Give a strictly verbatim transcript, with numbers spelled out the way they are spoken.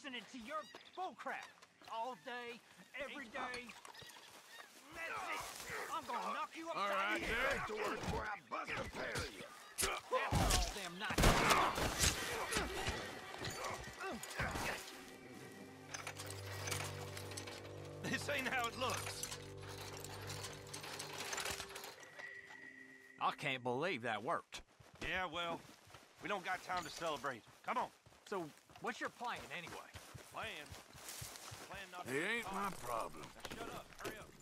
listening to your bullcrap all day, every day. That's it. I'm gonna knock you upside All right, the head. back to work before I bust a pair of you. After all them nights. This ain't how it looks. I can't believe that worked. Yeah, well, we don't got time to celebrate. Come on. So, what's your plan anyway? Plan. Plan not to It get ain't caught. my problem. Now shut up. Hurry up.